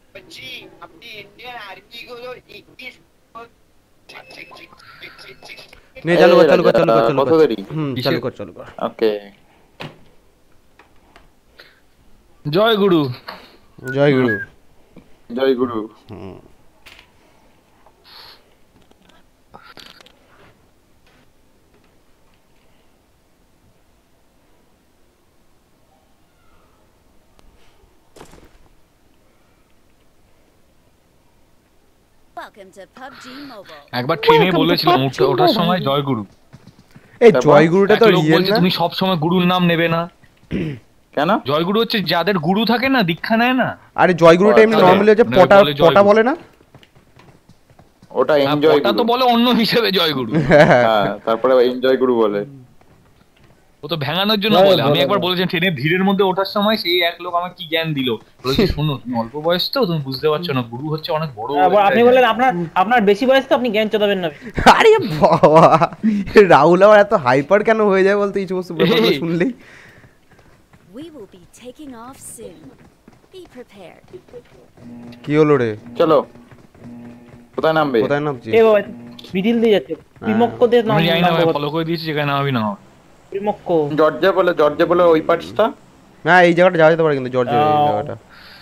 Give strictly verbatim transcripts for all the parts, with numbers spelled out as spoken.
बच्ची अपनी Indian army को जो इक्कीस नहीं चालू कर चालू कर चालू कर चालू कर हम्म चालू कर चालू कर okay Joy Guru Joy Guru Joy Guru hmm Welcome to P U B G Mobile. একবার ট্রেনে বলেছিলাম ওঠার সময় জয় গুরু এই জয় গুরুটা তো রিয়েল না তুমি সব সময় গুরুর নাম নেবে না কেন জয় গুরু হচ্ছে যাদের গুরু থাকে না দীক্ষা নেয় না আরে জয় গুরুটা এমনি নরমালি হচ্ছে পটা পটা বলে না ওটা এনজয় পটা তো বলে অন্য হিসেবে জয় গুরু হ্যাঁ তারপরে এনজয় গুরু বলে ও তো ভেঙানোর জন্য বলে আমি একবার বলেছিলাম ট্রেনের ভিড়ের মধ্যে ওঠার সময় সেই এক লোক আমাকে কি জ্ঞান দিল বলেছে শোনো তুমি অল্প বয়স তো তুমি বুঝতে পারছো না গুরু হচ্ছে অনেক বড় আপনি বললেন আপনার আপনার বেশি বয়স তো আপনি জ্ঞান চোদাবেন না আরে বাবা রাহুল আর এত হাইপার কেন হয়ে যায় বলতে এই সমস্ত ব্যাপারগুলো শুনলেই We will be taking off soon. Be prepared. কি হলো রে চলো কোথায় নামবে কোথায় নামছি এ বাবা মিডিল দিয়ে যাচ্ছে প্রিমক্কো দিয়ে নাম আমি জানি না ফলো করে দিয়েছি যেখানে নামবি না প্রিমক্কো জর্জিয়া বলে জর্জিয়া বলে ওই পার্টসটা না এই জায়গাটা যাওয়া যেতে পারে কিন্তু জর্জিয়া এই জায়গাটা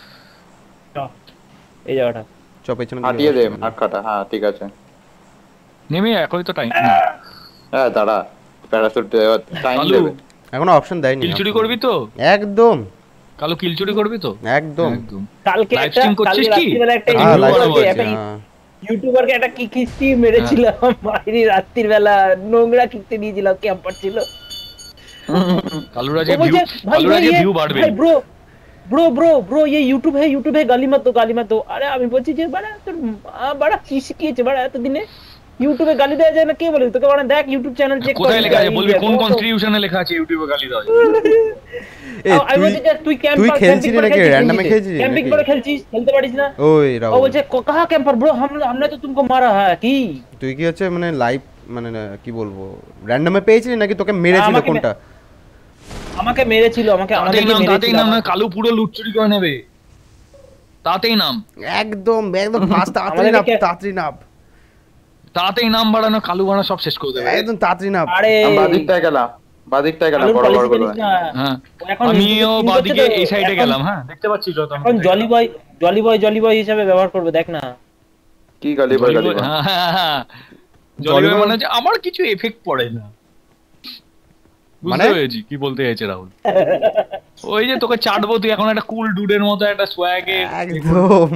এই জায়গাটা চপ পেছনে হাটিয়ে দে মার্কাটা হ্যাঁ ঠিক আছে নেমে একই তো টাইম হ্যাঁ দাঁড়া প্যারাশুট টাইম দেবে এখনো অপশন দেয়নি কিল চুরি করবি তো একদম কালো কিল চুরি করবি তো একদম একদম কালকে লাইভ একটা স্ট্রিম করছিস কি হ্যাঁ লাইভ একটা ইউটিউবারকে একটা কি কিস্তি মেরেছিলাম মাইরি রাত্রির বেলা নোংরা কিস্তি দিয়েছিলাম ক্যাম্পার ছিল কালুরা যে ভিউ কালুরা যে ভিউ বাড়বে ভাই ব্রো ব্রো ব্রো ব্রো ये YouTube है YouTube है গালি মত দো গালি মত দো আরে আমি বলছি যে বড়া তোর বড়া কি শিখিয়েছে বড়া এত দিনে ইউটিউবে গালি দেওয়া যায় না কে বলে তোকে বড়া দেখ ইউটিউব চ্যানেল চেক কর কোথায় লেখা আছে বলবি কোন কনস্টিটিউশনে লেখা আছে ইউটিউবে গালি দেওয়া যায় এই তুই তুই তুই খেলছিস নাকি র‍্যান্ডমে খেলছিস ক্যাম্পিং করে খেলছিস খেলতে পারিস না ওই রাও ও বলছে কাহা ক্যাম্পার ব্রো हम हमने तो तुमको मारा है কি তুই কি হচ্ছে মানে লাইভ মানে কি বলবো র‍্যান্ডমে পেয়েছিস নাকি তোকে মেরেছিল কোনটা আমাকে মেরেছিল আমাকে আমাকে মেরেছিল তাতেই নাম না কালু পুরো লুটচুরি করে নেবে তাতেই নাম একদম একদম ফাস্ট তাড়াতাড়ি নাম তাড়াতাড়ি নাম তাতেই নাম বাড়ানো কালু বাড়ানো সব শেষ করে দেবে একদম তাড়াতাড়ি নাম আরে বাদিকটায় গেলাম বাদিকটায় গেলাম বড় বড় করে হ্যাঁ আমিও বাদিকে এই সাইডে গেলাম হ্যাঁ দেখতে পাচ্ছিস তো এখন জলি বয় জলি বয় জলি বয় হিসেবে ব্যবহার করবে দেখ না কি গালি বয় গালি হ্যাঁ হ্যাঁ জলি বয় মানে আমার কিছু এফেক্ট পড়ে না বুঝতে পেরেছি কি বলতে চাইছে রাহুল ওই যে তোকে চাটবো তুই এখন একটা কুল ডুডের মতো একটা সোয়াগে একদম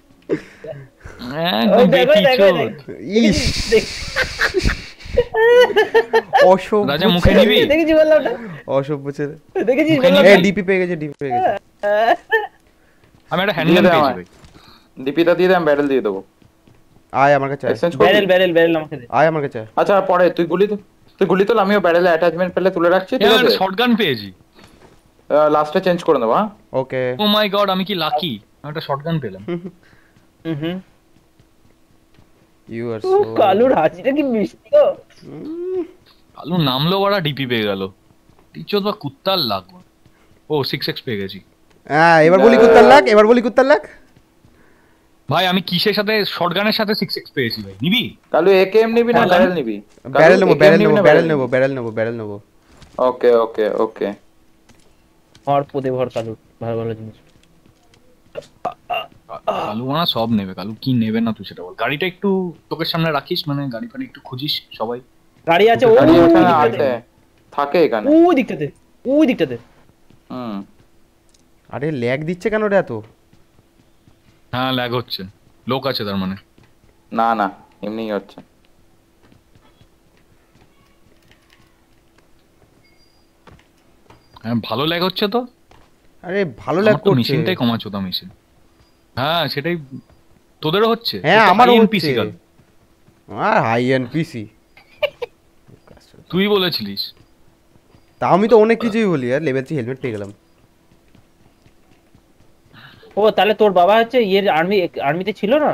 একদম বেকিচো ইস অসভ্য রাজা মুখে নিবি দেখেছি বললাম না অসভ্য ছেলে দেখেছিস এই ডিপি পেয়ে গেছে ডিপি পেয়ে গেছে আমি একটা হ্যান্ডগান পেয়েছি ভাই ডিপিটা দিয়ে দে আমি ব্যারেল দিয়ে দেব আয় আমার কাছে ব্যারেল ব্যারেল ব্যারেল আমাকে দে আয় আমার কাছে আচ্ছা পরে তুই গুলি তুই গুলি তোল আমিও ব্যারেলে অ্যাটাচমেন্ট ফেলে তুলে রাখছি ঠিক আছে শটগান পেয়েছি লাস্টে চেঞ্জ করে নেব হ্যাঁ ওকে ও মাই গড আমি কি লাকি আমি একটা শটগান পেলাম হুম হুম ইউ আর সো কালুর হাসিটা কি মিষ্টি গো কালু নামলো বড়া ডিপি পেয়ে গেল টিচো তো কুত্তার লাগ ও সিক্স এক্স পেয়ে গেছি হ্যাঁ এবার বলি কুত্তার লাগ এবার বলি কুত্তার লাগ ভাই আমি কিসের সাথে শটগানের সাথে সিক্স এক্স পেয়েছি ভাই নিবি কালু একেএম নিবি না ব্যারেল নিবি ব্যারেল নেব ব্যারেল নেব ব্যারেল নেব ব্যারেল নেব ব্যারেল নেব ওকে ওকে ওকে ভর পদে ভর কালু ভালো ভালো জিনিস কালু না সব নেবে কালু কি নেবে না তুই সেটা বল গাড়িটা একটু তোকের সামনে রাখিস মানে গাড়ি ফাড়ি একটু খুঁজিস সবাই গাড়ি আছে ওই আছে থাকে এখানে ওই দিকটাতে ওই দিকটাতে হুম আরে ল্যাগ দিচ্ছে কেন রে এত হ্যাঁ ল্যাগ হচ্ছে লোক আছে তার মানে না না এমনিই হচ্ছে হ্যাঁ ভালো ল্যাগ হচ্ছে তো আরে ভালো ল্যাগ করছে মেশিনটাই কমাচ্ছো তো মেশিন হ্যাঁ সেটাই তোদেরও হচ্ছে হ্যাঁ আমারও হচ্ছে আর হাই এন্ড পিসি তুই বলেছিলিস তা আমি তো অনেক কিছুই বলি আর লেভেল থ্রি হেলমেট পেয়ে গেলাম ও তাহলে তোর বাবা হচ্ছে এর আর্মি আর্মিতে ছিল না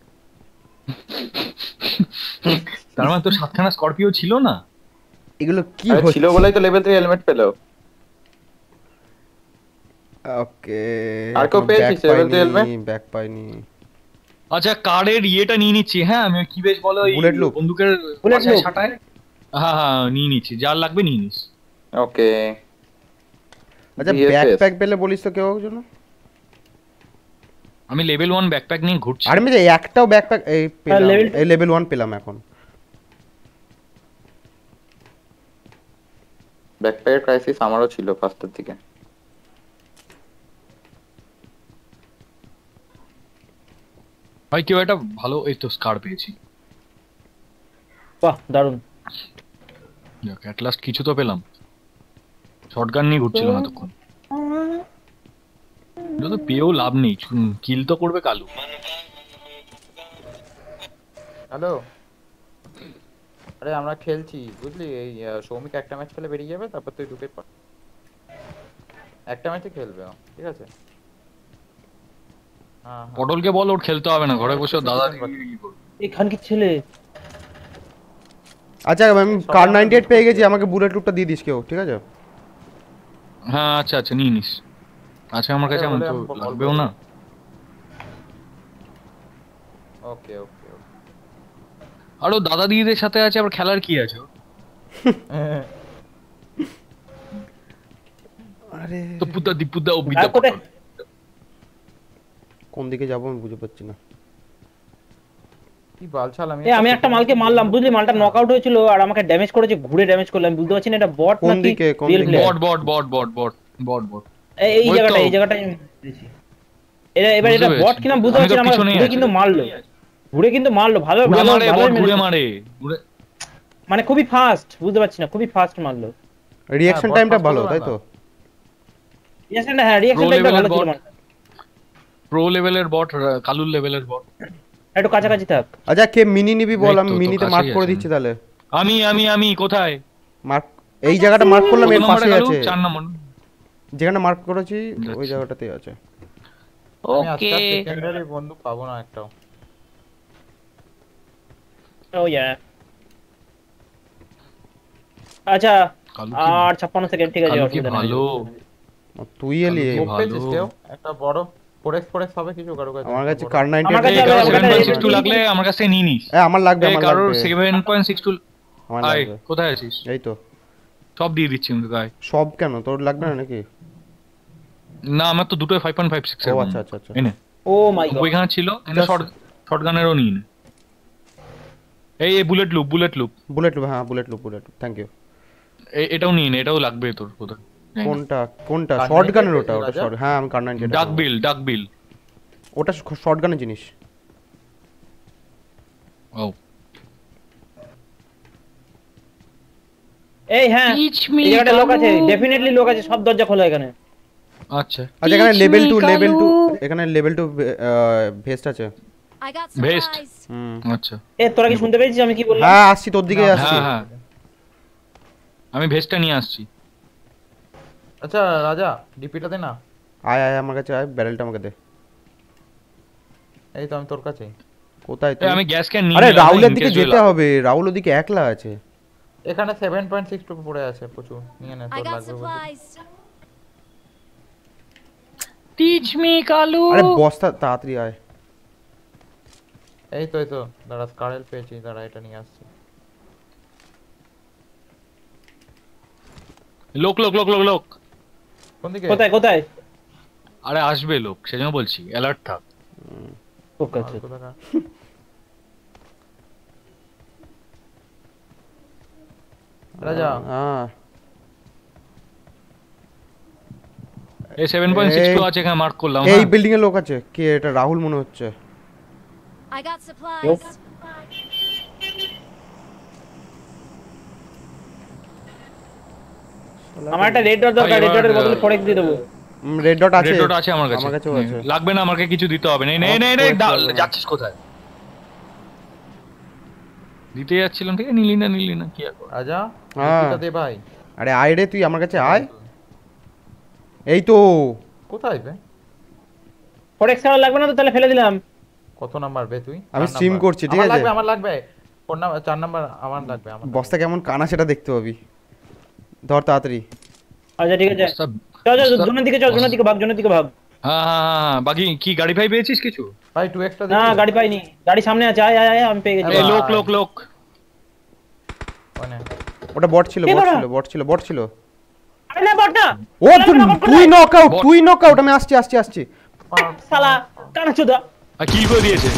তার মানে তো সাতখানা স্করপিও ছিল না এগুলো কি ছিল বলেই তো লেভেল থ্রি হেলমেট পেলো ওকে আর কেউ পেয়েছিস level two helmet? ব্যাক পাইনি। আচ্ছা কার্ডের ইয়েটা নিয়ে নিচ্ছি হ্যাঁ আমি কি বেশ বলো এই Bullet loop? বন্দুকের Bullet পাশায় loop? ছাটায় হ্যাঁ হ্যাঁ নিয়ে নিচ্ছি যার লাগবে নিয়ে নিস। ওকে আচ্ছা B F S ব্যাকপ্যাক পেলে বলিস তো কেউ জন্য। আমি লেভেল ওয়ান ব্যাকপ্যাক নিয়ে ঘুরছি। আর আমি যে একটাও ব্যাকপ্যাক এই পেলাম level two? এই লেভেল ওয়ান পেলাম এখন। ব্যাকপ্যাকের ক্রাইসিস আমারও ছিল ফার্স্টের দিকে। ভাই কেউ একটা ভালো এই তো স্কার পেয়েছি। বাহ দারুণ। যাক অ্যাট লাস্ট কিছু তো পেলাম। শটগান নিয়ে ঘুরছিলাম এতক্ষণ। যত পেয়েও লাভ নেই কিল তো করবে কালু। হ্যালো আরে আমরা খেলছি বুঝলি এই আহ, সৌমিক একটা ম্যাচ খেলে বেরিয়ে যাবে তারপর তুই ঢুকে পড় একটা ম্যাচে খেলবে ও, ঠিক আছে হ্যাঁ হ্যাঁ পটলকে বল ওর খেলতে হবে না ঘরে বসে ওর দাদা এখান কি ছেলে আচ্ছা আমি কার নাইনটি এইট পেয়ে গেছি আমাকে বুলেট লুপটা দিয়ে দিস কেউ ঠিক আছে। হ্যাঁ আচ্ছা আচ্ছা নিয়ে নিস। আচ্ছা আমার কাছে এমন তো লাগবেও না। ওকে ওকে ওকে আর ও দাদা দিদিদের সাথে আছে আবার খেলার কি আছে ওর? আরে তো পুতা দিপুদা ও বিদা আর কোথায়? কোন দিকে যাবো আমি বুঝতে পারছি না। কি বালছাল আমি এ আমি একটা মালকে মারলাম বুঝলি মালটা নকআউট হয়েছিল আর আমাকে ড্যামেজ করেছে ঘুরে ড্যামেজ করলাম বুঝতে পারছি না এটা বট কোন নাকি দিকে, কোন রিয়েল দিকে? প্লেয়ার। বট বট বট বট বট বট বট এই এই ওই জায়গাটা তো। এই জায়গাটা আমি বুঝেছি। এটা এবার এটা বুঝতে বট পেরেছি। কিনা বুঝতে আমি তো পারছি না আমার পিছনেই ঘুরে আছি। কিন্তু মারলো ঘুরে কিন্তু মারলো ভালো ঘুরে ভালো মারে ভালো বট ঘুরে মারে ঘুরে মানে খুবই ফাস্ট বুঝতে পারছি না খুবই ফাস্ট মারলো। রিঅ্যাকশন বট টাইমটা fast ভালো হলো তাই না। তো। রিঅ্যাকশনটা হ্যাঁ রিঅ্যাকশন Pro টাইমটা level ভালো ছিল bot। মালটা। প্রো লেভেলের বট কালুর লেভেলের বট। একটু কাছাকাছি থাক। আচ্ছা কে মিনি নিবি বল এই আমি তো, তো মিনিতে কাছেই মার্ক করে আছে। দিচ্ছি তাহলে। আমি আমি আমি কোথায় মার্ক এই জায়গাটা মার্ক করলাম কত এর নম্বরে পাশে কালু আছে। চার নম্বর যেখানে মার্ক করেছি ওই যাচ্ছি। জায়গাটাতেই আছে। আমি আজকে সেকেন্ডারি বন্ধু পাবো না একটাও ও ইয়া আচ্ছা কালু কি আর ছাপ্পান্ন সেকেন্ড ঠিক আছে কালু কি অসুবিধা নেই। ভালো। আর তুই এলি কালু কি ও ভালো। পেয়েছিস কেউ একটা বড় ফোরেক্স ফোরেক্স হবে কিছু কারো কাছে আমার কাছে বড়? কার নাইনটি আমার কাছে এই আবার কারো আমার সেভেন কাছে পয়েন্ট সিক্স টু এই- লাগলে আমার কাছে নিয়ে নিস। এ আমার লাগবে এই আমার কারোর লাগবে সেভেন পয়েন্ট সিক্স টু আমার আয় লাগবে। কোথায় আছিস? এই তো সব দিয়ে দিচ্ছি আমি তোকে আয়। সব কেন তোর লাগবে না নাকি? না আমার তো দুটোই ফাইভ পয়েন্ট ফাইভ সিক্স ও আচ্ছা আচ্ছা আচ্ছা। এনে ও মাই গড ওইখানে ছিল এনে Just- শর্ট শর্ট গানেরও নিয়ে নে। এই এই bullet loop bullet loop bullet loop হ্যাঁ bullet loop bullet thank you. এটাও নিয়ে নে এটাও লাগবে তোর কোথায় কোনটা কোনটা কার শর্ট গানের নাইনটি ওটা এইট ওটা রাজা? শর্ট হ্যাঁ আমি কার নাইনটি এইট ডাক বিল ডাক বিল ওটা শর্ট গানের জিনিস। ও এই হ্যাঁ Teach me, এই জায়গাটা লোক আছে কালু। ডেফিনেটলি লোক আছে সব দরজা খোলা এখানে। আচ্ছা আচ্ছা এখানে Teach level me, two level two কালু। এখানে লেভেল টু ভেস্ট আছে। I got Vest. supplies. হুম আচ্ছা এ তোরা কি শুনতে পেয়েছিস আমি কি বললাম? হ্যাঁ আসছি তোর দিকে আসছি। হ্যাঁ হ্যাঁ আমি ভেস্টটা নিয়ে আসছি। আচ্ছা রাজা ডিপিটা দে না আয় আয় আমার কাছে আয় ব্যারেলটা আমাকে দে। এই তো আমি তোর কাছেই কোথায় এই তুই? আমি গ্যাস ক্যান নিয়ে আরে নিলাম, রাহুলের in দিকে case যেতে ওই লাগ- হবে রাহুল ওদিকে একলা আছে। এখানে সেভেন পয়েন্ট সিক্স টু পড়ে আছে প্রচুর নিয়ে নে I তোর got লাগবে বলতে। supplies. Teach me, Kalu. আরে বস্তা তাড়াতাড়ি আয়। এই তো এই তো দাঁড়া স্কারেল পেয়েছি দাঁড়া এটা নিয়ে আসছি লোক লোক লোক লোক লোক কোন দিকে কোথায় কোথায়? আরে আসবে লোক সেজন্য বলছি অ্যালার্ট থাক। ওকে আছে। আর কোথাকার? রাজা হ্যাঁ এই সেভেন পয়েন্ট সিক্স টু আছে এখানে মার্ক করলাম। এই হ্যাঁ। বিল্ডিং এ লোক আছে কে এটা রাহুল মনে হচ্ছে। I got supplies. Nope. আমার একটা রেড ডট দরকার রেড ডটের বদলে ফরেক্স দিয়ে দেবো। রেড ডট আছে রেড ডট আছে আমার কাছে। আমার কাছেও আছে। লাগবে না আমাকে কিছু দিতে হবে। নেই নেই আমার নেই নেই তো দা- লাগবে না। যাচ্ছিস কোথায়? দিতে যাচ্ছিলাম ঠিক আছে নিলি না নিলি না কি আর করার। রাজা হ্যাঁ। ডিপিটা দে ভাই আরে আয় রে তুই আমার কাছে আয়। এই তো কোথায় বে ফরেক্স খাওয়া লাগবে না তো তাহলে ফেলে দিলাম। কত নাম্বার বে তুই আমি চার stream নাম্বার। করছি, ঠিক আমার আছে? লাগবে আমার লাগবে ফোন নাম্বার চার নাম্বার আমার লাগবে আমার বস্তা কেমন কানা সেটা দেখতে পাবি। ধর তাড়াতাড়ি। আচ্ছা ঠিক আছে বস্তা চল চল জোনের দিকে চল জোনের দিকে ভাগ জোনের দিকে ভাগ হ্যাঁ হ্যাঁ হ্যাঁ বাকি কি গাড়ি ফাই পেয়েছিস কিছু? ভাই টু এক্সটা না গাড়ি পাইনি গাড়ি সামনে আছে আয় আয় আয় আমি পেয়ে গেছি এই লোক লোক লোক ওনে ওটা বট ছিল বট ছিল বট ছিল বট ছিল আরে না বট না ও তুই নক আউট তুই নক আউট আমি আসছি আসছি আসছি শালা কানাচোদা আর কি করে দিয়েছে?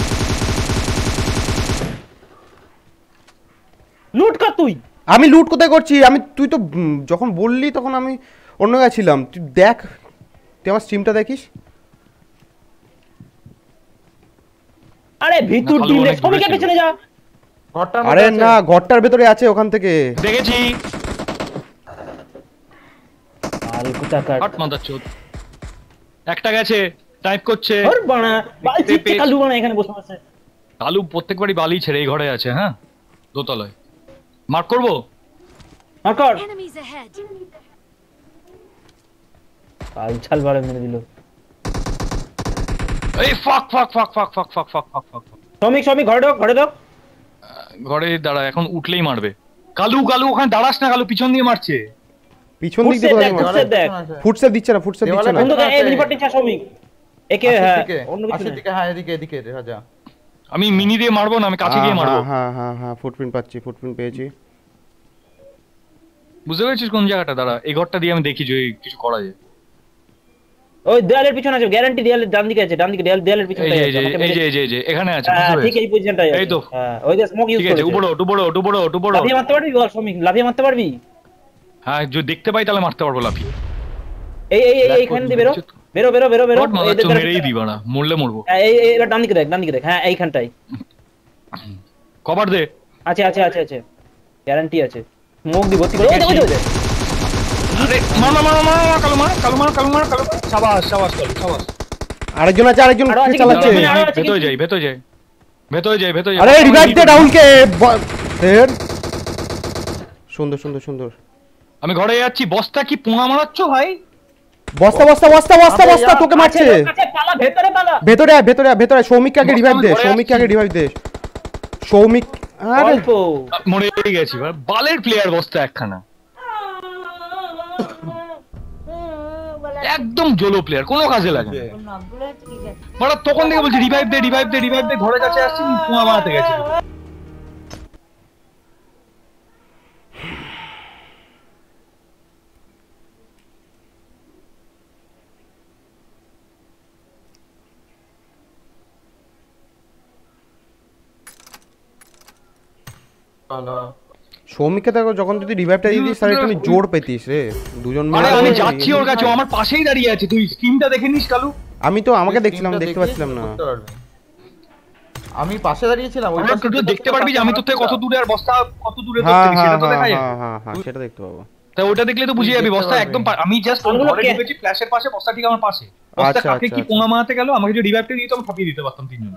লুট কর তুই আমি লুট কোথায় করছি আমি তুই তো উম, যখন বললি তখন আমি অন্য জায়গায় ছিলাম তুই দেখ তুই আমার স্ট্রিমটা দেখিস আরে ভিতর না, দিলে অনেক দূরে সবাইকে ছিল। পেছনে যা ঘরটার আরে মধ্যে না আছে। ঘরটার ভেতরে আছে ওখান থেকে দেখেছি আরে কুটাকার হট মাদারচোদ একটা গেছে টাইপ করছে ওর বানা বাল দেখতে চিপতে পেয়েছি। কালু বানা এখানে বসে আছে কালু প্রত্যেকবারই বালি ছেড়ে এই ঘরে আছে হ্যাঁ দোতলায় মার্ক করবো মার কর Enemies ahead. কাল ছাল বাড়ে মেরে দিল এই ফাক ফাক ফাক ফাক ফাক ফাক ফাক ফাক ফাক শ্রমিক শ্রমিক ঘরে ঢোক ঘরে ঢোক ঘরে দাঁড়া এখন উঠলেই মারবে কালু কালু ওখানে দাঁড়াস না কালু পিছন দিয়ে মারছে পিছন দিক দিয়ে ফুটসেপ কোথায় দেখ, মারছে? ফুটসেপ দেখ। ফুটস্টেপ দিচ্ছে না ফুটস্টেপ দিচ্ছে না বন্ধু এই রিপোর্টিং চা শ্রমিক একে আশির হ্যাঁ দিকে, অন্য কিছু আশির না। দিকে হ্যাঁ এদিকে এদিকে রাজা আমি মিনি দিয়ে মারবো না আমি কাছে গিয়ে মারবো হ্যাঁ হ্যাঁ হ্যাঁ হ্যাঁ ফুটপ্রিন্ট পাচ্ছি ফুটপ্রিন্ট পেয়েছি বুঝতে পেরেছিস কোন জায়গাটা দাঁড়া এই ঘরটা দিয়ে আমি দেখি যে কিছু করা যায় ওই দেয়ালের পিছনে আছে গ্যারান্টি দেয়ালের ডান দিকে আছে ডান দিকে দেয়াল দেয়ালের পিছনে এই যে এই যে এই যে এই যে এই যে এখানে আছে বুঝতে ঠিক পেরেছিস এই পজিশনটাই আছে এই তো। হ্যাঁ ওই যে স্মোক ইউজ ঠিক আছে করেছে উপরে ওঠ উপরে ওঠ উপরে ওঠ উপরে ওঠ। লাফিয়ে মারতে পারবি বল শ্রমিক লাফিয়ে মারতে পারবি হ্যাঁ যদি দেখতে পাই তাহলে মারতে পারবো লাফি এই এই এই এইখান দিয়ে বেরো বেরো বেরো বেরো বেরো বট মারার এদের তো দ্বারা- মেরেই দিবা না মরলে মরবো হ্যাঁ, এই এই এবার ডান দিকে দেখ ডান দিকে দেখ হ্যাঁ এইখানটাই কভার দে আছে আছে আছে আছে গ্যারান্টি আছে স্মোক দি ভর্তি করে ওই দেখো ওই দেখো আরে মার মার মার মার মার, কালু মার কালু মার কালু মার কালু মার। সাবাস সাবাস কালু সাবাস আরেকজন আছে আরেকজন আরো আছে কে চালাচ্ছে কিন্তু, আরো আছে ভেতরে কিন্তু। যাই ভেতরে যাই ভেতরে যাই ভেতরে যাই আরে রিভাইভ দে রাহুলকে ব- এর সুন্দর সুন্দর সুন্দর আমি ঘরে যাচ্ছি বস্তা কি পোঙা মারাচ্ছ ভাই বস্তা বস্তা বস্তা বস্তা বস্তা তোকে মারছে আছে, আছে, পালা ভেতরে পালা ভেতরে আয় ভেতরে আয় ভেতরে আয়। সৌমিককে আগে রিভাইভ দে ঘরে আছি। সৌমিককে আগে রিভাইভ দে সৌমিক আরে অল্প মরে গেছি ভাই বালের প্লেয়ার বস্তা একখানা একদম জলো প্লেয়ার কোনো কাজে লাগে না বড় তখন থেকে বলছি রিভাইভ দে রিভাইভ দে রিভাইভ দে ঘরে কাছে আসছি পোঙা মারাতে গেছি ভালো সৌমিককে দেখো যখন তুই রিভাইভটা দিয়ে দিস তাহলে একটু জোর পেতিস রে দুজন আরে মিলে আমি করে- যাচ্ছি ওর কাছে ও আমার পাশেই দাঁড়িয়ে আছে তুই স্ক্রিনটা দেখে নিস কালু আমি তো আমাকে তুই দেখছিলাম স্ক্রিনটা দেখতে দেখে পাচ্ছিলাম না বুঝতে পারবি। আমি পাশে দাঁড়িয়েছিলাম ওই আমার পাশে তুই দেখতে পারবি যে আমি তোর থেকে কত দূরে আর বস্তা কত দূরে তোর হ্যাঁ থেকে হ্যাঁ সেটা তো দেখা হ্যাঁ যায় হ্যাঁ হ্যাঁ হ্যাঁ সেটা দেখতে পাবো তা ওটা দেখলে তো বুঝে তুই যাবি দেখতে বস্তা পারবি। একদম পা- আমি জাস্ট ওগুলো ঘরে কে- ঢুকেছি ফ্ল্যাশের পাশে বস্তা ঠিক আমার পাশে বস্তা আচ্ছা, কাকে আচ্ছা, কি আচ্ছা। পোঙা মারাতে গেল আমাকে যদি রিভাইভটা দিত আমি ফাটিয়ে দিতে পারতাম তিনজন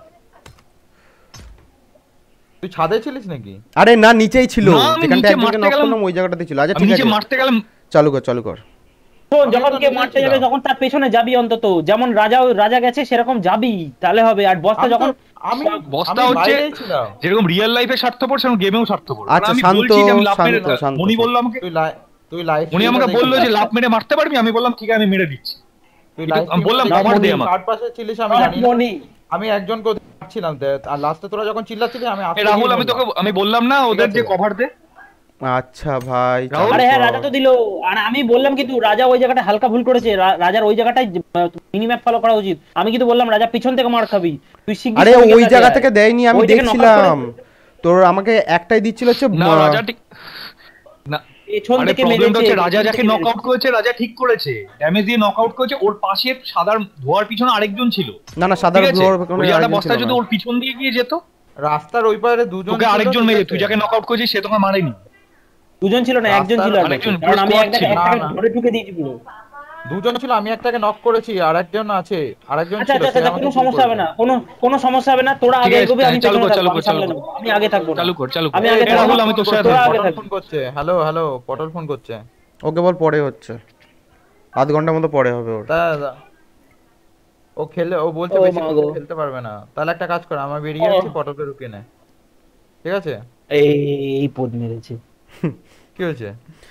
তুই ছাদে ছিলিস নাকি আরে না নিচেই ছিল না, আমি যেখানটা নিচে একজনকে মারতে নক গেলাম। করলাম ওই জায়গাটাতে ছিল আচ্ছা আমি ঠিক নিচে আছে মারতে গেলাম চালু কর চালু কর শোন যখন আমি তো কে মারতে যাবে দেখেছিলাম। যখন তার পেছনে যাবি অন্তত যেমন রাজা রাজা গেছে সেরকম যাবি তাহলে হবে আর বস্তা আমি তো- যখন আমি বস্তা আমি হচ্ছে বাইরেই ছিলাম। যেরকম রিয়েল লাইফে স্বার্থপর সেরকম গেমেও স্বার্থপর আচ্ছা, কারণ আমি শান্ত, বলছি যে আমি লাভ মেরে শান্ত, শান্ত, মনি শান্ত। বললো আমাকে তুই লাই তুই লাইভ উনি আমাকে বললো যে লাভ মেরে মারতে পারবি আমি বললাম ঠিক আছে আমি মেরে দিচ্ছি তুই কিন্তু লাইভ আমি বললাম, cover দে আমাকে। কার পাশে ছিলিস আমি জানি না। মনি আমি একজনকে মারছিলাম আর লাস্টে তোরা যখন চিল্লাচ্ছিলি আমি এ আসতে রাহুল গিয়ে আমি তোকে বললাম। আমি বললাম না ওদের আছে। যে কভার দে আচ্ছা ভাই রাহুল, চালু আরে হ্যাঁ কর। রাজা তো দিল আর আমি বললাম কিন্তু রাজা ওই জায়গাটা হালকা ভুল করেছে রা- রাজার ওই জায়গাটায় মিনি ম্যাপ ফলো করা উচিত আমি কিন্তু বললাম রাজা পিছন থেকে মার খাবি তুই শিগগির আরে সৌমিকের ওই কাছে জায়গা আয়। থেকে দেয়নি আমি ওই থেকে knock out দেখছিলাম করে- তোর আমাকে একটাই দিচ্ছিল হচ্ছে না আহ, রাজা ঠিক না পেছন আরে থেকে প্রবলেমটা মেরেছে হচ্ছে রাজা পেছন যাকে থেকে নক আউট মেরেছে। করেছে রাজা ঠিক করেছে ড্যামেজ দিয়ে নক আউট করেছে ওর পাশে সাদার ধোয়ার পিছনে আরেকজন ছিল না না সাদা ঠিক আছে ব্লোর ওই জায়গাটা বস্তা যদি ওর পিছন দিয়ে গিয়ে যেত রাস্তার ওই পারে দুজন তোকে ছিল, আরেকজন ঠিক মেরে আছে? তুই যাকে নক আউট করেছিস সে তোকে মারেনি দুজন ছিল না একজন ছিল আর আরেকজন বাকি। কারণ আমি squad একটা ছিল। একটাকে না, না। ধরে ঢুকে দিয়েছি পুরো দুজন ছিল আমি একটাকে নক করেছি আর একজন আছে আরেকজন আচ্ছা ছিল আচ্ছা সে আচ্ছা আমাকে কোনো kill সমস্যা হবে করেছে। না কোনো কোনো সমস্যা হবে না তোরা ঠিক আগে আছে, এগোবি আমি চালু পেছনে কর, চালু থাকবো, কর, আমি সামলে চালু নেবো। আমি আগে থাকবো না চালু কর চালু কর আমি আগে এ রাহুল থাকবো। আমি তোর সাথে তোরা থাকবো। আগে পটল থাকবি। ফোন করছে হ্যালো হ্যালো পটল ফোন করছে ওকে বল পরে হচ্ছে আধ ঘন্টার মতো পরে হবে ওর তা ও খেলে ও বলছে ও বেশি মা ক্ষণ গো। খেলতে পারবে না তাহলে একটা কাজ কর আমার বেরিয়ে ও। যাচ্ছি পটলকে রুকিয়ে নে ঠিক আছে এই এই পদ মেরেছে কি হয়েছে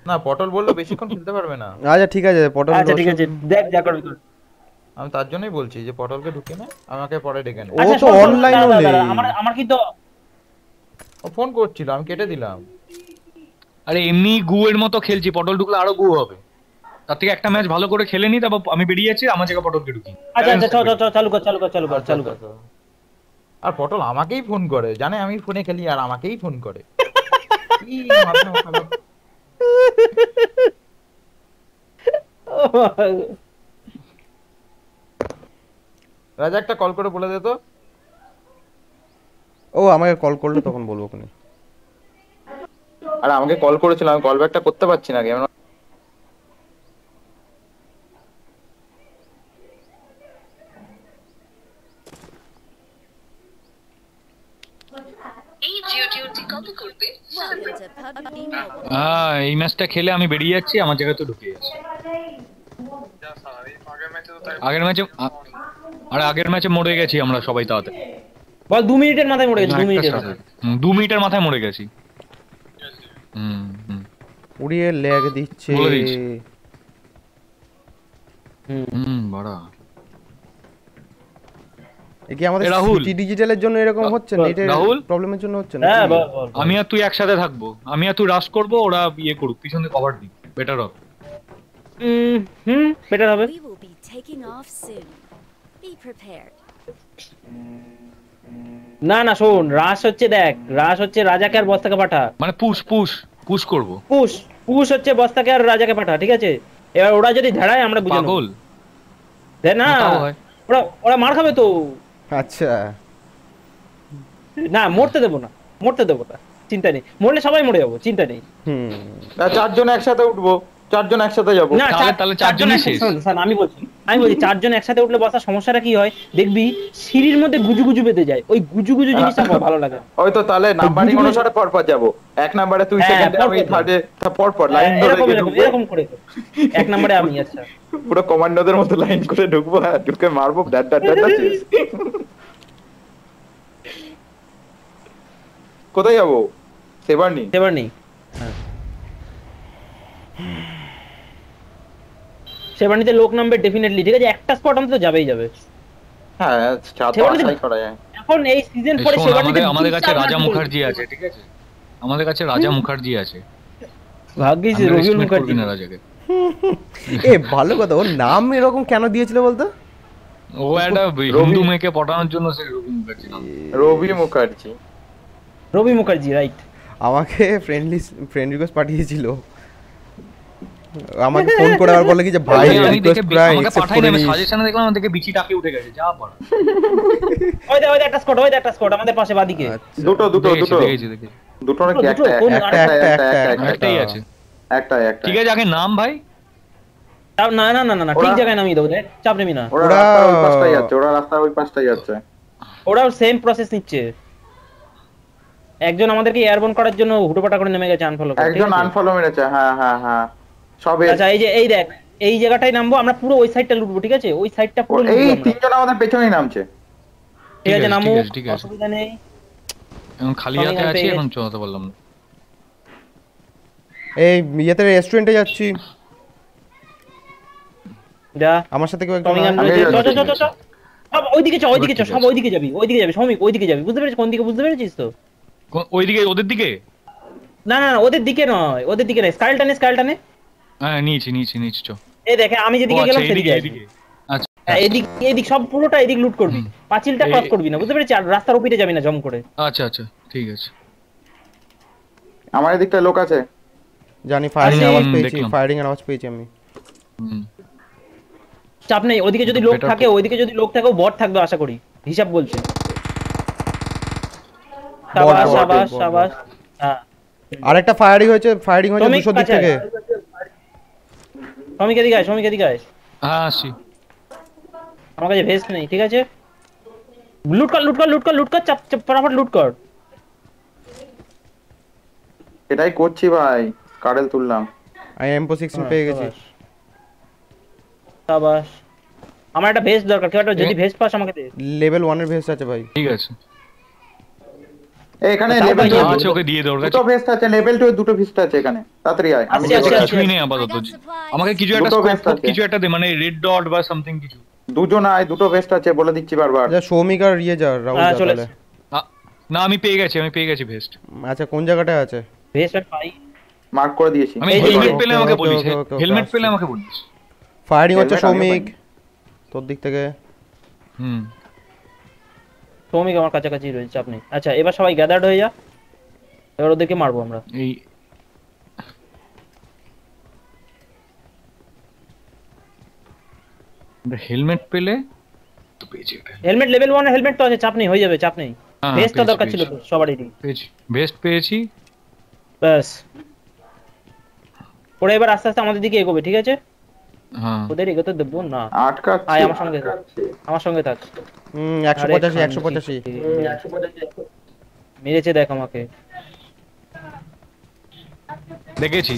না পটল বললো বেশিক্ষণ খেলতে পারবে না। আচ্ছা ঠিক আছে পটল আচ্ছা ঠিক আছে দেখ যা করবি কর। আমি তার জন্যই বলছি যে পটলকে ঢুকে নে, আমাকে পরে ডেকে নে। ও আচ্ছা, তো শোন, শোন, online দাঁড়া, ও দাঁড়া, নেই। আমার আমার কিন্তু ও ফোন করছিল, আমি কেটে দিলাম। আরে এমনি গুয়ের মতো খেলছি, পটল ঢুকলে আরো গু হবে। তার থেকে একটা ম্যাচ ভালো করে খেলে নি, তারপর আমি বেরিয়ে যাচ্ছি, আমার জায়গায় পটলকে ঢুকি। আচ্ছা আচ্ছা চল চল চালু কর চালু কর চালু কর আচ্ছা, চালু কর। আচ্ছা, আচ্ছা। আর পটল আমাকেই ফোন করে, জানে আমি ফোনে খেলি আর আমাকেই ফোন করে। কি মাথা খারাপ। রাজা একটা কল করে বলে দে তো। ও আমাকে কল করলে তখন বলবো কোনে। আর আমাকে কল করেছিল, আমি কল ব্যাকটা করতে পারছি না কেন। Welcome to P U B G Mobile. হ্যাঁ এই ম্যাচটা খেলে আমি বেরিয়ে যাচ্ছি, আমার জায়গায় তো ঢুকে যাচ্ছে। আগের ম্যাচে আরে আগের ম্যাচে মরে গেছি আমরা সবাই তাড়াতাড়ি। বল দু মিনিটের মাথায় মরে গেছে দু একটা মিনিটের start মাথায়। হয়েছে। হুম, দু মিনিটের মাথায় মরে গেছি। হুম হুম উড়িয়ে ল্যাগ দিচ্ছে। বলে দিচ্ছি। হুম হুম বড়া। এ কি আমাদের এ রাহুল। সিটি ডিজিটালের জন্য এরকম হচ্ছে বল, নেটের রাহুল। প্রবলেমের জন্য হচ্ছে না? হ্যাঁ বল বল বল। আমি আর তুই একসাথে থাকবো, আমি আর তুই রাশ করবো, ওরা ইয়ে করুক, পিছনে কভার দিই, বেটার হবে। হুম হুম বেটার হবে। We will be taking off soon. Be prepared. না না শোন, রাশ হচ্ছে দেখ, রাশ হচ্ছে রাজাকে আর বস্তাকে পাঠা। মানে পুশ পুশ পুশ করবো। পুশ পুশ হচ্ছে বস্তাকে আর রাজাকে পাঠা, ঠিক আছে? এবার ওরা যদি ধাড়ায় আমরা বুঝে নেব। পাগল। দেখ না তাও হয়। ওরা ওরা মার খাবে তো। আচ্ছা না মরতে দেবো না, মরতে দেবো না, চিন্তা নেই। মরলে সবাই মরে যাবো, চিন্তা নেই। হুম না চারজন একসাথে উঠবো, চারজন একসাথে যাবো। না তাহলে- চার- তাহলে চারজন চারজনই একসাথে- শেষ। শোন, শোন, আমি বলছি আমি বলছি চারজন একসাথে উঠলে বসার সমস্যাটা কি হয় দেখবি, সিঁড়ির মধ্যে গুজু গুজু বেঁধে যায়, ওই গুজু গুজু জিনিসটা আমার ভালো লাগে না। ওই তো তাহলে নাম্বারিং গুজু- অনুসারে পরপর যাবো। এক নাম্বারে তুই, হ্যাঁ, সেকেন্ডে আমি, পরপর থার্ডে পরপর লাইন ধরে এরকম রেখে এরকম ঢুকবো। এরকম করে কর। এক নম্বরে আমি, আচ্ছা পুরো কমান্ডোদের মতো লাইন করে ঢুকবো, হ্যাঁ ঢুকে মারবো, ড্যাট ড্যাট ড্যাট ড্যাট, শেষ। কোথায় যাবো? সেবারনি। এবার নেই। সেবানিতে লোক নামবে ডেফিনেটলি, ঠিক আছে? একটা স্পট অন্তত যাবেই যাবে। হ্যাঁ চা তো সেবারনিতে- আশাই করা যায়। এখন এই সিজন এই পরে শোন, সেবানিতে আমাদের আমাদের কাছে দুই চার রাজা মাস মুখার্জি চলবে। আছে, ঠিক আছে? আমাদের কাছে রাজা মুখার্জি আছে। ভাগ্যিস রবিউল Underestimate মুখার্জি করবি না রাজাকে। এ ভালো কথা, ওর নাম এরকম কেন দিয়েছিল বলতো? ও একটা হিন্দু মেয়েকে পটানোর জন্য সে রবি মুখার্জি নাম। রবি মুখার্জি। রবি মুখার্জি রাইট। আমাকে ফ্রেন্ডলি ফ্রেন্ড রিকোয়েস্ট পাঠিয়েছিল, আমাকে ফোন করে আবার বলে কি যে ভাই আমি- আমি দেখে রিকোয়েস্ট করা আমাকে অ্যাকসেপ্ট পাঠাই না, করে আমি নিস। সাজেশনে দেখলাম, আমার থেকে বিচি টাকে উঠে গেছে, যা বড়। ওই দেখ ওই দেখ একটা স্কট, ওই দেখ একটা স্কট আমাদের পাশে বাদিকে। আচ্ছা, দুটো দুটো দেখেছি দুটো দেখেছি দেখেছি। দুটো নাকি দুটো, একটা? কোন- একটা একটা, একটা একটা, একটা একটাই আছে। একটা একটা। ঠিক আছে, আগে নাম ভাই। চাপ না না না না না ঠিক ওরা- জায়গায় নামিয়ে দেবো, দেখ চাপ নেবি না। ওরা ওরা- রাস্তার ওই পাশটাই যাচ্ছে, ওরা রাস্তার ওই পাশটাই যাচ্ছে। ওরাও সেম প্রসেস নিচ্ছে। একজন আমাদেরকে এয়ারবোন করার জন্য হুটোপাটা করে নেমে গেছে আনফলো করে, ঠিক একজন আছে? আনফলো মেরেছে, হ্যাঁ হ্যাঁ হ্যাঁ সবে। আচ্ছা এই যে এই দেখ এই জায়গাটাই নামবো আমরা, পুরো ওই সাইডটা লুটবো, ঠিক আছে? ওই সাইডটা পুরো এই লুটবো আমরা। তিনজন আমাদের পেছনেই নামছে। ঠিক আছে ঠিক নামো, আছে, ঠিক আছে। অসুবিধা নেই। এখন খালি আমি হাতে এখন আছি, পেয়ে এখন গেছি। চলাতে পারলাম না। এই ইয়েতে রেস্টুরেন্টে যাচ্ছি, যা আমার সাথে কেউ একজন টমিং আয়। এন্ড আমি রয়েছে, চ যাচ্ছি, চ চ চ চ। সব ওইদিকে চ, ওইদিকে চ, ঠিক সব আছে। ওইদিকে যাবি, ওইদিকে যাবি সৌমিক, ওইদিকে যাবি। বুঝতে পেরেছিস কোন দিকে? বুঝতে পেরেছিস তো? কো- ওইদিকে, ওদের দিকে। না না না ওদের দিকে নয়, ওদের দিকে নয়, স্কাইলটানে স্কাইলটানে। হ্যাঁ নিয়েছি নিয়েছি নিয়েছি, চ। এই দেখে আমি ও যেদিকে আচ্ছা, গেলাম সেদিকে এদিকে আসবি। এদিকে। আচ্ছা হ্যাঁ এদিক এদিক সব পুরোটা এদিক লুট করবি, পাঁচিলটা এই- ক্রস করবি না, বুঝতে পেরেছিস? আর রাস্তার ওপিটে যাবি না জম করে। আচ্ছা আচ্ছা ঠিক আছে। আমার এদিকটা লোক আছে। জানি ফায়ারিং আরে, আওয়াজ হুম, পেয়েছি, দেখলাম। ফায়ারিং আওয়াজ পেয়েছি আমি। হুম। চাপ নেই, ওদিকে যদি লোক Better থাকে, to- ওইদিকে যদি লোক থাকে বট থাকবে আশা করি, হিসাব বলছে। বট, সাবাস বট, সাবাস বট, সাবাস। হ্যাঁ আরেকটা ফায়ারিং হয়েছে, ফায়ারিং হয়েছে শ্রমিক দুশো দিক কাছে থেকে। আয়। শ্রমিক এদিকে আয়, শ্রমিক এদিকে আয়। হ্যাঁ আসি। আমার কাছে ভেস্ট নেই, ঠিক আছে? লুট কর লুট কর লুট কর লুট কর, চাপ চাপ ফটাফট লুট কর। এটাই করছি ভাই, কারেল তুললাম। আমি এম ফোর সিক্সটিন পেয়ে গেছি। সাবাস। সাবাস। আমার একটা ভেস্ট দরকার, কেউ একটা যদি ভেস্ট পাস আমাকে দে। লেভেল ওয়ান এর ভেস্ট আছে ভাই। ঠিক আছে। এই এখানে তাও লেভেল পাইনি। টু আছে, ওকে দিয়ে দে ওর কাছে। দুটো ভেস্ট আছে, লেভেল টু দুটো ভেস্ট আছে এখানে, তাড়াতাড়ি আয়। আমি আচ্ছা, আমার আচ্ছা, যেতে আচ্ছা। আছি। কিছুই নেই I আপাতত। got supplies. আমাকে কিছু একটা দুটো স্কোপ vest আছে। কিছু একটা দে, মানে রেড ডট বা সামথিং কিছু। দুজন আয়, দুটো ভেস্ট আছে বলে দিচ্ছি বারবার। যা সৌমিক আর ইয়ে যা রাহুল হ্যাঁ, যা চলে তাহলে। এসছে। আ- না আমি পেয়ে গেছি, আমি পেয়ে গেছি ভেস্ট। আচ্ছা কোন জায়গাটায় আছে? ভেস্ট আর পাই। মার্ক করে দিয়েছি। আমি এই যে, হেলমেট এই যে। পেলে ওকে, আমাকে ওকে, বলিস, ওকে, ওকে, ওকে, হেলমেট পেলে আসছি। আমাকে বলিস। ফায়ারিং হচ্ছে Helmet আমিও সৌমিক পাইনি। তোর দিক থেকে। হুম সৌমিক আমার কাছাকাছি রয়েছে, চাপ নেই। আচ্ছা এবার সবাই গ্যাদার্ড হয়ে যা, এবার ওদেরকে মারবো আমরা। এই হেলমেট পেলে তো পেয়েছি এটা। হেলমেট লেভেল ওয়ান হেলমেট তো আছে, চাপ নেই, হয়ে যাবে, চাপ নেই। হ্যাঁ, ভেস্টটা পেয়েছি, দরকার ছিল তো পেয়েছি। সবারই। পেয়েছি ভেস্ট পেয়েছি। ব্যাস, ওরা এবার আস্তে আস্তে আমাদের দিকে এগোবে, ঠিক আছে? হ্যাঁ ওদের এগোতে দেবো না। আটকাচ্ছি। আয় আমার সঙ্গে থাক, আমার সঙ্গে থাক। হুম একশো আরে পঁচাশি খানকি। একশো পঁচাশি মেরেছে দেখ আমাকে। দেখেছি।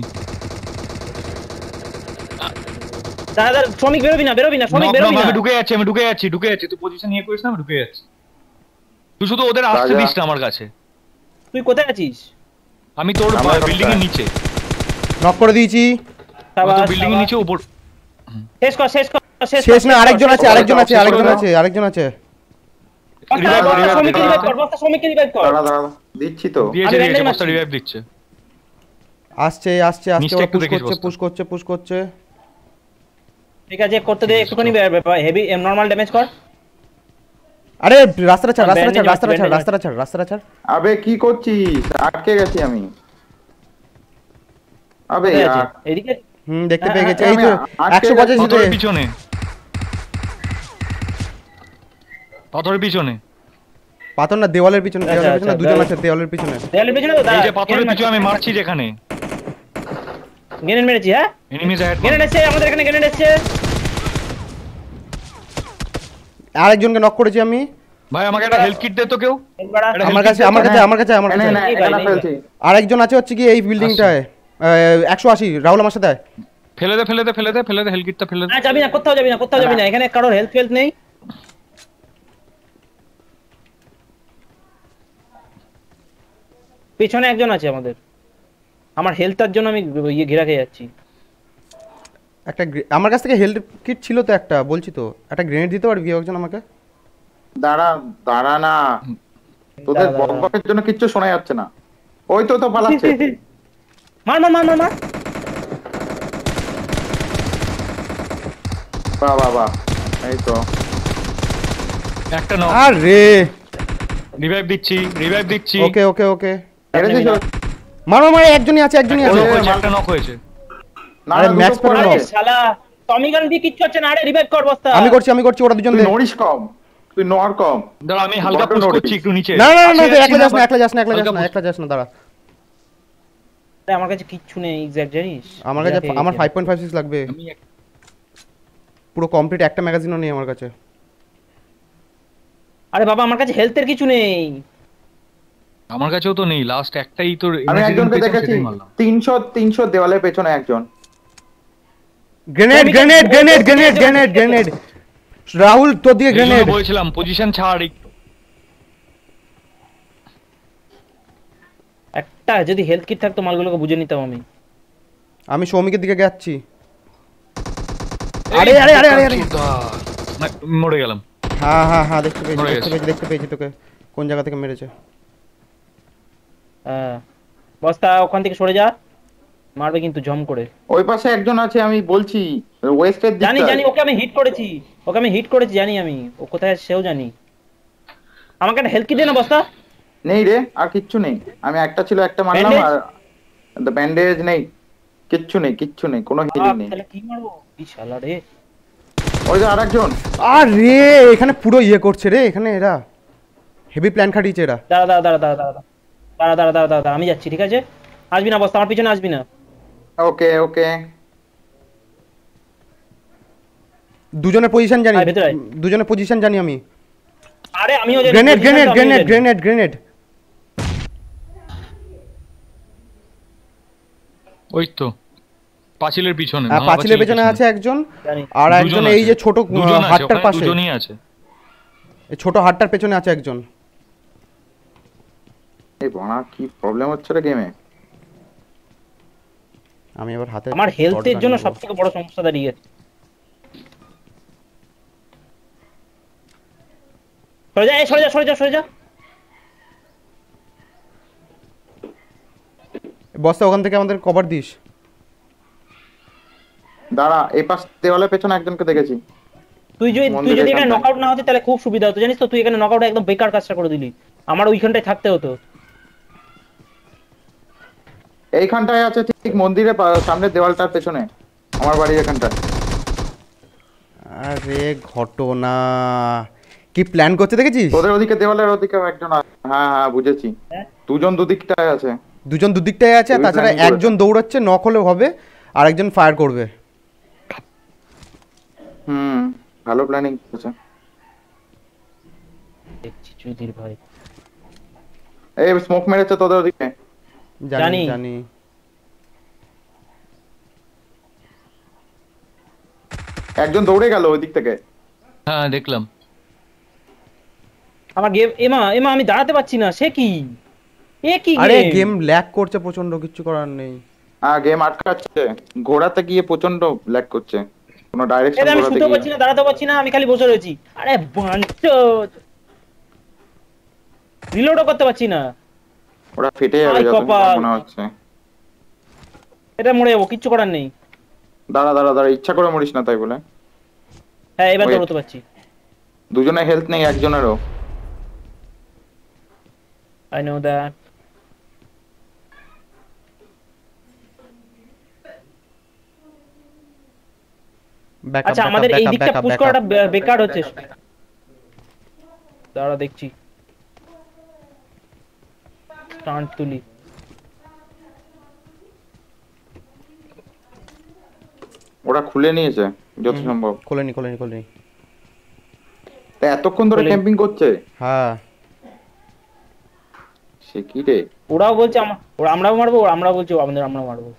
দাদা দাদা শ্রমিক বেরোবি না, বেরোবি না শ্রমিক, Knock, বেরোবি knock, না। আমি ঢুকে যাচ্ছি, আমি ঢুকে যাচ্ছি, ঢুকে যাচ্ছি। তুই পজিশন নিয়ে করিস না, আমি ঢুকে যাচ্ছি। তুই শুধু ওদের আসতে রাজা। দিস না আমার কাছে। তুই কোথায় আছিস? আমি তোর আমার বিল্ডিং এর কাছে। নিচে। নক করে দিয়েছি। সাবাস, বিল্ডিং এর সাবাস। নিচে উপর। শেষ কর, শেষ কর, শেষ কর, শেষ না, কর, আরেকজন শেষ আছে কর। আরেকজন আছে শেষ করে আরেকজন দাও। আছে আরেকজন আছে। বস্তা, Revive, বস্তা, revive, শ্রমিককে revive, revive কর, বস্তা, শ্রমিককে revive কর। দাঁড়া দাঁড়া দিচ্ছি তো। দিয়েছে আমি দিয়েছে, bandage বস্তা মারছি। রিভাইভ দিচ্ছে। আসছে আসছে আসছে নিচটা ওরা একটু পুশ দেখিস করছে বস্তা। পুশ করছে পুশ করছে। ঠিক আছে, করতে দে ঠিক আছে, একটুখানি, চল। হেভি নরমাল ড্যামেজ কর। আরে রাস্তাটা ছাড় আর রাস্তাটা ছাড় bandage রাস্তাটা ছাড় bandage রাস্তাটা ছাড় রাস্তাটা ছাড়। আবে কি করছিস? আটকে গেছি আমি। আবে কোথায় আছে? ইয়ার। এদিকে। হুম দেখতে হ্যাঁ, পেয়ে হ্যাঁ, গেছি এই আমি তো আটকে একশো গেছি। পঁচাশি পাথরের পিছনে, পাথরের পিছনে। পাথর না দেওয়ালের পিছনে, আচ্ছা, দেওয়ালের পিছনে আচ্ছা, দুজন দেওয়াল- আছে দেওয়ালের পিছনে। দেয়ালের পেছনে তো এই দাঁড়া, যে পাথরের পিছনে আমি মারছি যেখানে। গ্রেনেড মেরেছি, হ্যাঁ এনিমিজ অ্যাড। গ্রেনেড এসছে আমাদের এখানে, গ্রেনেড এসছে। আরেকজনকে নক করেছি আমি। ভাই আমাকে একটা হেলথ কিট দে তো কেউ। একবার আ- এটা আমার help কাছে kit আমার দে তো। কাছে আমার কাছে আমার না, কাছে না, নেই ভাই, এখানে নেই ফেলছি। আরেকজন আছে হচ্ছে কি এই বিল্ডিংটায় একশো আশি। রাহুল আমার সাথে আয়। ফেলে দে ফেলে দে ফেলে দে ফেলে দে হেলথ কিটটা ফেলে দে। না যাবি না, কোথাও যাবি না, কোথাও যাবি না, এখানে কারোর হেলথ ফেলথ নেই। পেছনে একজন আছে আমাদের, আমার হেলথের জন্য আমি ইয়ে ঘেরা খেয়ে যাচ্ছি। একটা গ্রে- আমার কাছ থেকে হেলথ কিট ছিল তো একটা, বলছি তো একটা গ্রেনেড দিতে পারবি একজন আমাকে? দাঁড়া দাঁড়া না, তোদের দাঁড়া, দাঁড়া। বকবকের জন্য কিচ্ছু শোনা যাচ্ছে না। ওই তো তো পালাচ্ছে। মার মার মার মার মার। বাহ বাহ বাহ, এই তো। একটা নক। আরে রিভাইভ দিচ্ছি, রিভাইভ দিচ্ছি। ওকে ওকে ওকে মেরেছিস না। ওর? মারো মারো একজনই আছে একজনই একটা আছে। knock ওরে, হয়েছে, মার- একটা নক হয়েছে। না আরে, না, max দুটো করে পড়ে নাও। আরে আছে। শালা টমি গান দিয়ে কিচ্ছু হচ্ছে না, আরে রিভাইভ কর বস্তা। আমি করছি আমি করছি ওরা দুজন তুই দে। নড়িস কম, তুই নড় কম। দাঁড়া আমি হালকা বড্ড পুশ নড়িস। করছি একটু নিচে। না না না, না আসি, একলা আসি যাস না না, একলা যাস না একলা যাস হালকা না push। একলা যাস না দাঁড়া। আরে আমার কাছে কিচ্ছু নেই এক্সাক্ট, জানিস? আমার কাছে ঘেরা খেয়ে আমার গেছি। ফাইভ পয়েন্ট ফাইভ সিক্স লাগবে আমি এক- পুরো কমপ্লিট, একটা ম্যাগাজিনও নেই আমার কাছে। আরে বাবা আমার কাছে হেলথের কিছু নেই। আমার কাছেও তো নেই, লাস্ট একটাই তোর আমি energy একজনকে drink পেয়েছি, দেখেছি সেটাই মারলাম। তিনশো তিনশো দেওয়ালের পেছনে একজন। গ্রেনেড আমি তো- গ্রেনেড গ্রেনেড ও- গ্রেনেড ও- গ্রেনেড গ্রেনেড রাহুল তোর দিকে এই জন্য গ্রেনেড। বলছিলাম পজিশন ছাড় একটু। একটা যদি হেলথ কিট থাকতো মালগুলোকে বুঝে নিতাম আমি। আমি সৌমিকের দিকে যাচ্ছি। এই আরে আরে আরে আরে আরে চোদা। না, মরে গেলাম। হ্যাঁ হ্যাঁ হ্যাঁ দেখতে পেয়েছি মরে দেখতে গেছে। পেয়েছি দেখতে পেয়েছি তোকে কোন জায়গা থেকে মেরেছে। হ্যাঁ বস্তা ওখান থেকে সরে যা, মারবে কিন্তু জম করে। ওই পাশে একজন আছে, আমি বলছি ওয়েস্টের জানি দিকটা। জানি, ওকে আমি হিট করেছি, ওকে আমি হিট করেছি জানি আমি, ও কোথায় আছে সেও জানি। আমাকে একটা হেলথ কিট দে না বস্তা। নেই রে, আর কিচ্ছু নেই। আমি একটা ছিল, একটা মারলাম। Bandage? আর ব্যান্ডেজ নেই, কিচ্ছু নেই, কিচ্ছু নেই, কোনো হিলিং নেই। তাহলে কি মারবো? কি শালা রে। ওই যে আরেকজন। আরে এখানে পুরো ইয়ে করছে রে, এখানে এরা হেভি প্ল্যান খাটিয়েছে এরা। দাঁড়া দাঁড়া দাঁড়া দাঁড়া দাঁড়া দাঁড়া দাঁড়া দাঁড়া দাঁড়া দাঁড়া আমি যাচ্ছি, ঠিক আছে? আসবি না বস্তা, আমার পিছনে আসবি না। ওকে ওকে। দুজনের পজিশন জানি আয়, ভেতরে আয়। দুজনের পজিশন জানি আমি। আরে আমিও জানি গ্রেনেড position গ্রেনেড তো আমিও গ্রেনেড জানি। গ্রেনেড গ্রেনেড ওই তো পাঁচিলের পিছনে, আর ভাঙা পাঁচিলের পেছনে আছে একজন জানি। আর দুজন একজন আছে। এই যে ছোট দুজন আছে, হাটটার ওখানে পাশে, দুজনই আছে। এই ছোট হাটটার পেছনে আছে একজন। এই বানা কি প্রবলেম হচ্ছে রে গেমে? আমি এবার হাতে আমার হেলথের shotgun জন্য নেবো। সবথেকে বড় সমস্যা দাঁড়িয়ে গেছে। সরে যা, এই সরে যা, সরে যা, সরে যা। বস্তা ওখান থেকে আমাদের কভার দিস। দাঁড়া, এই পাশ দেওয়ালের পেছনে একজনকে দেখেছি। তুই যদি তুই মন্দিরের যদি এখানে এখানটায়। নকআউট না হতি তাহলে খুব সুবিধা হতো, জানিস তো? তুই এখানে নকআউট একদম বেকার কাজটা করে দিলি। আমার ওইখানটায় থাকতে হতো। এইখানটায় আছে ঠিক মন্দিরের পা- সামনের দেওয়ালটার পেছনে, আমার বাড়ির এখানটা। আরে ঘটনা কি প্ল্যান করতে দেখেছিস? তোদের ওদিকে দেওয়ালের ওদিকে একজন আছে। হ্যাঁ হ্যাঁ বুঝেছি, দুজন দুদিকটায় আছে। দুজন দুদিকটাই আছে, আর হেভি তাছাড়া planning করেছে। একজন দৌড়াচ্ছে, নক হলে হবে, আর একজন ফায়ার করবে। হুম, ভালো প্ল্যানিং আছে। দেখছি চুদির ভাই। এই স্মোক মেরেছে তোদের ওদিকে। জানি জানি। জানি। একজন দৌড়ে গেল ওই দিক থেকে। হ্যাঁ দেখলাম। আমার গেম, এমা এমা আমি দাঁড়াতে পারছি না, সে কি? এ কি আরে গেম? গেম ল্যাগ করছে প্রচন্ড, কিচ্ছু করার নেই। হ্যাঁ গেম আটকাচ্ছে, ঘোড়াতে গিয়ে প্রচন্ড ল্যাগ করছে, কোনো ডাইরেকশন এই আমি ঘোড়াতে শুতে গিয়ে। পারছি না, দাঁড়াতে পারছি না, আমি খালি বসে রয়েছি। আরে বাঞ্চ, রিলোডও করতে পারছি না। ওরা ফেটে যাবে আই যত কপাল। মনে হচ্ছে। এটা মরে যাবো, কিচ্ছু করার নেই। দাঁড়া দাঁড়া দাঁড়া, ইচ্ছা করে মরিস না তাই বলে। হ্যাঁ এবার Wait. দৌড়তে পারছি। দুজনের হেলথ নেই, একজনেরও। I know that. ব্যাকআপ আচ্ছা ব্যাকআপ আমাদের এই ব্যাকআপ দিকটা ব্যাকআপ পুশ করাটা বে- বেকার হচ্ছে। দাঁড়া দেখছি, স্টান্ট তুলি। ওরা খুলে নিয়েছে যত সম্ভব। খোলেনি খোলেনি খোলেনি। তা এতক্ষণ ধরে খুলেনি। ক্যাম্পিং করছে, হ্যাঁ সে কি রে? ওরাও বলছে আমা- ওরা আমরাও মারবো, ওরা আমরাও বলছে আমাদের আমরা মারবো।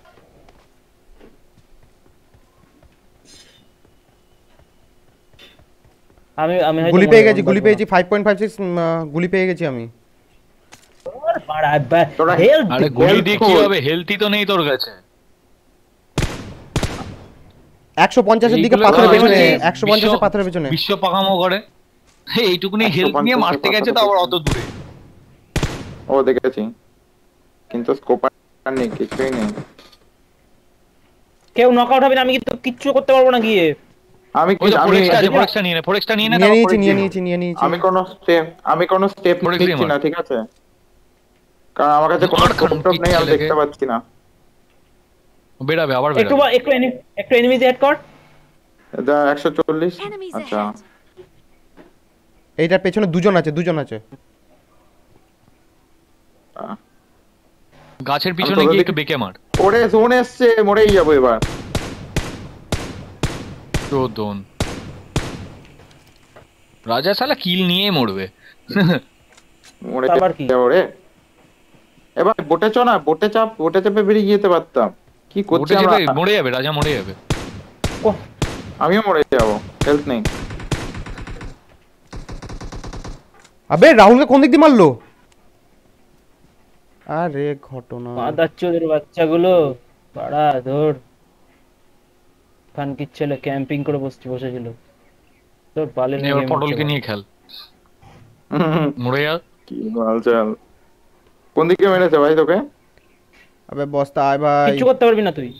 আমি আমি হয়তো গুলি মরে পেয়ে যাবো, গেছি, আমি গুলি বাঁচবো পেয়েছি না। ফাইভ পয়েন্ট ফাইভ সিক্স গুলি পেয়ে গেছি আমি। ওর বাড়া, বা- তোরা- health আরে দি- গুলি দিয়ে কি খোল। হবে? হেলথই তো নেই তোর কাছে। একশো পঞ্চাশের দিকে এইগুলো পাথরের তো পেছনে, হচ্ছে একশো বিশ্ব- পঞ্চাশের পাথরের পেছনে। বিশ্ব পাকামো করে। হে, এইটুকুনি একশো হেলথ নিয়ে পঞ্চাশের মারতে গেছে, তো আবার অত দূরে। ও দেখেছি, কিন্তু স্কোপ নেই, কিছুই নেই। কেউ নকআউট হবে না, আমি কিন্তু কিচ্ছু করতে পারবো না গিয়ে। আমি ওই কি তো আমি ফোরেক্সটা আছে, যদি- ফোরেক্সটা নিয়ে নে, ফোরেক্সটা নিয়ে নে, নিয়ে তারপর নিয়েছি ফোরেক্স নিয়ে দিয়ে নিয়েছি নিয়ে নিয়েছি। আমি কোনো স্টেপ আমি কোনো স্টেপ Forex নিচ্ছি দিয়ে না, মার। ঠিক আছে? কারণ আমার কাছে কোনো মার খান স্কোপ নেই, আমি ছেলেকে। দেখতে পাচ্ছি না। বেরাবে, আবার একটু বেরাবে। বা- একটু এনি- একটু এনিমিজ হেড কর। এটা একশো চল্লিশ। Enemies আচ্ছা, ahead. এইটার পেছনে দুজন আছে, দুজন আছে। আহ, গাছের পিছনে তোদের গিয়ে দিকে- একটু বেঁকে মার। ওরে জোন এসছে, মরেই যাবো এবার। চোদন। রাজা শালা কিল নিয়ে মরবে। মরে আবার কি? যাবো রে। এবার বোটে চ না, বোটে চাপ, বোটে চেপে বেরিয়ে যেতে পারতাম। কি করছি উঠে আমরা? যাবে, মরে যাবে, রাজা মরে যাবে। ওহ, আমিও মরে যাবো, হেল্প নেই। আবে রাহুলকে কোন দিক দিয়ে মারলো? আরে ঘটনা। মাদারচোদের বাচ্চাগুলো, বাড়া ধর। খানকির ছেলে ক্যাম্পিং করে বসে বসেছিল। তোর পালে নিয়ে এবার game পটলকে হচ্ছে নিয়ে খেল, হুম, মরে যা। কি হালচাল? কোন দিকে মেরেছে ভাই তোকে? আবে বস্তা আয় বাড়া। ভাই। কিচ্ছু করতে পারবি না তুই।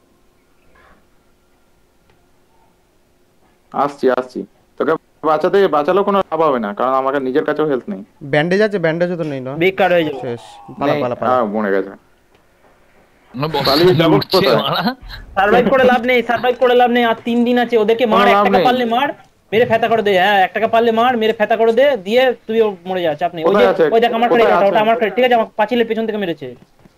আসছি আসছি, তোকে বাঁচাতে বাঁচালেও কোনো লাভ হবে না, কারণ আমার নিজের কাছেও হেলথ নেই। ব্যান্ডেজ আছে, ব্যান্ডেজও তো নেই না। বেকার হয়ে যাবে। শেষ। পালা নেই, পালা পালা। আহ, মরে গেছে। বস্তা পালিয়ে যাবো লুটছে কোথায়? মারা। সার্ভাইভ করে লাভ নেই, সার্ভাইভ করে লাভ নেই, আর তিন দিন আছে। ওদেরকে মার, কোনো এক লাভ টাকা নেই। পারলে মার, মেরে ফেতা করে দে। হ্যাঁ এক টাকা পারলে মার, মেরে ফেতা করে দে, দিয়ে তুইও মরে যা, চাপ নেই। ওই যে কোথায় আছে? ওই দেখ আমার কোথায় ক্রেডিট, আছে? ওটা আমার credit, ঠিক আছে? আমার পাঁচিলের পেছন থেকে মেরেছে।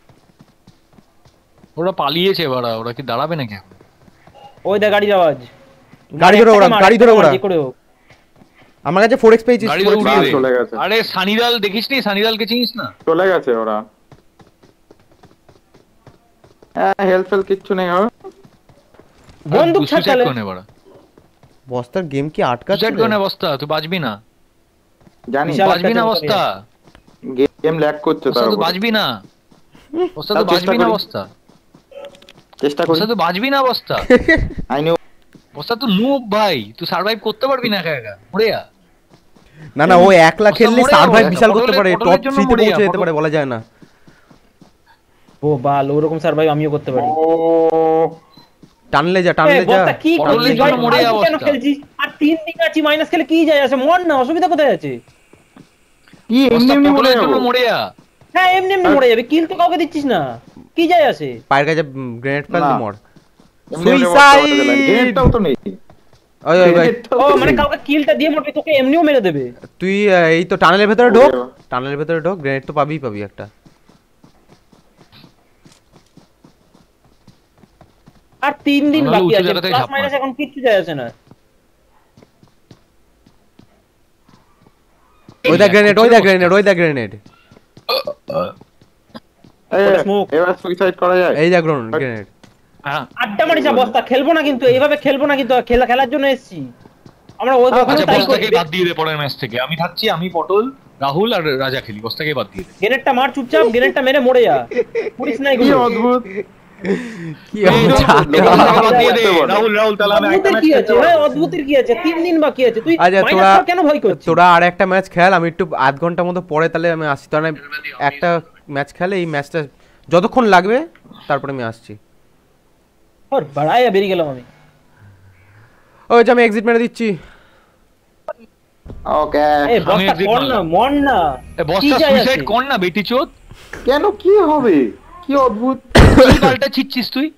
ওরা পালিয়েছে, বাড়া, ওরা কি দাঁড়াবে নাকি এখন? ওই দেখ গাড়ির আওয়াজ। গাড়ি ধরে ওরা, গাড়ি ধরে ওরা। যে করে হোক। আমার কাছে ফোর এক্স পেয়েছি। গাড়ি four তো X উড়িয়ে দে। চলে গেছে। আরে সানিদাল দেখিস নি? সানিদালকে চিনিস না? চলে গেছে ওরা। হ্যাঁ, হেলথ ফেল কিচ্ছু নেই ওর। বন্দুক ছাড় সুইসাইড তাহলে। করে নে, বাড়া। বস্তার গেম কি আটকাচ্ছে সুইসাইড রে? করে নে, বস্তা, তুই বাঁচবি না। জানি বিশাল বাঁচবি না, একটা বস্তা। গেম গেম ল্যাগ করছে বস্তা তার তো উপরে। বাজবি না বস্তা তো তাও চেষ্টা বাজবি না করি। বস্তা চেষ্টা করি। বস্তা তো বাজবি না বস্তা আই নো। বস্তা তো নুব ভাই তুই সার্ভাইভ করতে পারবি না একা একা মরে যা না না ও একলা বস্তা খেললে মরে সার্ভাইভ যাবে, বিশাল করতে পটলের- পারে, পটলের টপ জন্য থ্রিতে মরে যা, পৌঁছে যেতে পটল- পারে, বলা যায় না। ও বাল ওরকম সার্ভাইভ আমিও করতে পারি। ও টানলে যা এ, টানলে যা। বস্তা কি পটলের করছিস জন্য ভাই? মরে ফালতু কেন অবস্থা। খেলছিস? আর তিন দিন আছি মাইনাস খেলে কি যায় আসে? মর না, অসুবিধা কোথায় আছে? কি এমনি বস্তা এমনি মরে পটলের যাবো? জন্য মরে যা হ্যাঁ এমনি এমনি মরে যাবে, কিল তো কাউকে দিচ্ছিস না, কি যায় আসে? পায়ের কাছে গ্রেনেড ফেললি না। মর। এমনি এমনি মরতে Suicide! পারতে গেলাম। গ্রেনেডটাও তো নেই। ওই ওই ওই, গ্রেনেডটাও ও তো মানে নেই। কাউকে কিলটা দিয়ে মরবি, তোকে এমনিও মেরে দেবে। তুই আহ, এই তো টানেলের ভেতরে ও ঢোক, বাবা। টানেলের ভেতরে ঢোক, গ্রেনেড তো পাবিই পাবি একটা। আর তিন দিন তাহলে বাকি উঁচু আছে, জায়গাতেই প্লাস ঝাঁপ মার। মাইনাস এখন কিচ্ছু যায় আসে না। ওই দা গ্রেনেড, ওই দা গ্রেনেড, ওই দা গ্রেনেড, এই, ওটা smoke। এবার সুইসাইড করা যায়? এই দা গ্রেনেড। হ্যাঁ আড্ডা মারিস না বস্তা, খেলবো না কিন্তু, এইভাবে খেলবো না কিন্তু, খেলা খেলার জন্য এসেছি আমরা। ওই ওখানে আচ্ছা তাই বস্তাকে করবে। বাদ দিয়ে দে পরের ম্যাচ থেকে আমি থাকছি আমি পটল রাহুল আর রাজা খেলি বস্তাকে বাদ দিয়ে দে গ্রেনেডটা মার চুপচাপ, গ্রেনেডটা মেরে মরে যা, পুলিশ নাই কি এগুলো। অদ্ভুত। কি এই যে অবস্থা। লোকেশনটা বাদ দিয়ে দে রাখতে বল। রাহুল রাহুল তাহলে আমি একটা অদ্ভুতের ম্যাচ কি খেলতে আছে ভাই? পারবো। অদ্ভুতের কি আছে? তিন দিন বাকি আছে, তুই আচ্ছা মাইনাস তোরা কর কেন ভয় করছিস? তোরা আর একটা ম্যাচ খেল, আমি একটু আধ ঘন্টার মতো পরে তাহলে আমি আসছি। তাহলে একটা ম্যাচ খেলে এই ম্যাচটা যতক্ষণ লাগবে তারপরে আমি আসছি। আর বাড়াইয়া বেরিয়ে গেলাম আমি। ওই যে আমি এক্সিট মেরে দিচ্ছি। ওকে। এই আমি বস্তা exit কর না, মারলাম। মর না। এ কি বস্তা যায় সুইসাইড আসে? কর না বেটি চোদ কেন কি হবে? কি অদ্ভুত। কি পাল্টা ছিচ্ছিস তুই